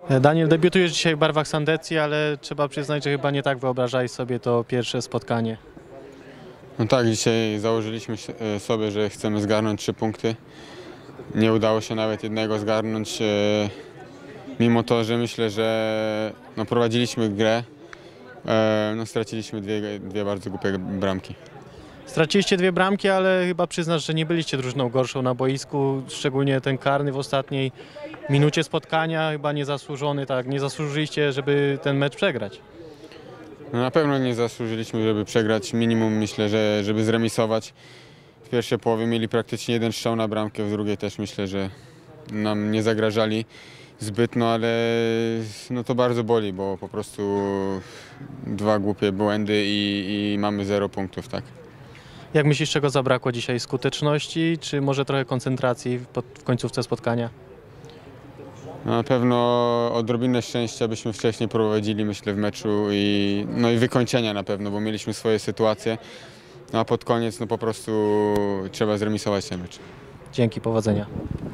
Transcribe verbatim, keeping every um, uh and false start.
Daniel, debiutujesz dzisiaj w barwach Sandecji, ale trzeba przyznać, że chyba nie tak wyobrażałeś sobie to pierwsze spotkanie. No tak, dzisiaj założyliśmy sobie, że chcemy zgarnąć trzy punkty. Nie udało się nawet jednego zgarnąć, mimo to, że myślę, że no, prowadziliśmy grę, no, straciliśmy dwie, dwie bardzo głupie bramki. Straciliście dwie bramki, ale chyba przyznasz, że nie byliście drużyną gorszą na boisku, szczególnie ten karny w ostatniej minucie spotkania, chyba niezasłużony, tak, nie zasłużyliście, żeby ten mecz przegrać. No, na pewno nie zasłużyliśmy, żeby przegrać. Minimum myślę, że żeby zremisować. W pierwszej połowie mieli praktycznie jeden strzał na bramkę, w drugiej też myślę, że nam nie zagrażali zbyt, no ale no to bardzo boli, bo po prostu dwa głupie błędy i, i mamy zero punktów, tak. Jak myślisz, czego zabrakło dzisiaj? Skuteczności, czy może trochę koncentracji w, w końcówce spotkania? No, na pewno odrobinę szczęścia byśmy wcześniej prowadzili, myślę, w meczu i, no i wykończenia na pewno, bo mieliśmy swoje sytuacje, no a pod koniec no po prostu trzeba zremisować ten mecz. Dzięki, powodzenia.